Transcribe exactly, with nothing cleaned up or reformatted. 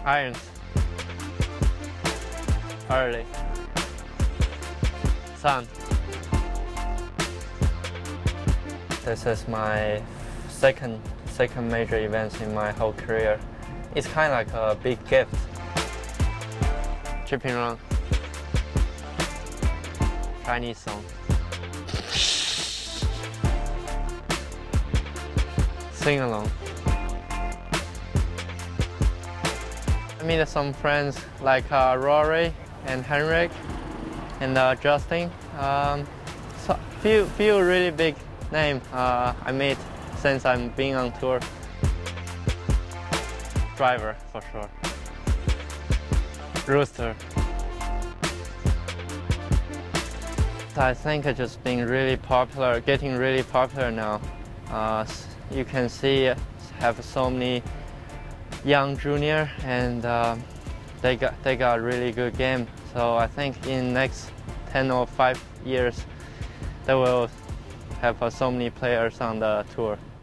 Irons. Early. Sun. This is my second second major event in my whole career. It's kind of like a big gift. Tripping around. Chinese song. Sing along. I meet some friends like uh, Rory and Henrik and uh, Justin. Um, so few few really big names uh, I met since I'm being on tour. Driver for sure. Rooster. I think it's just been really popular, getting really popular now. Uh, you can see have so many young junior, and uh, they got they got a really good game. So I think in next ten or five years, they will have uh, so many players on the tour.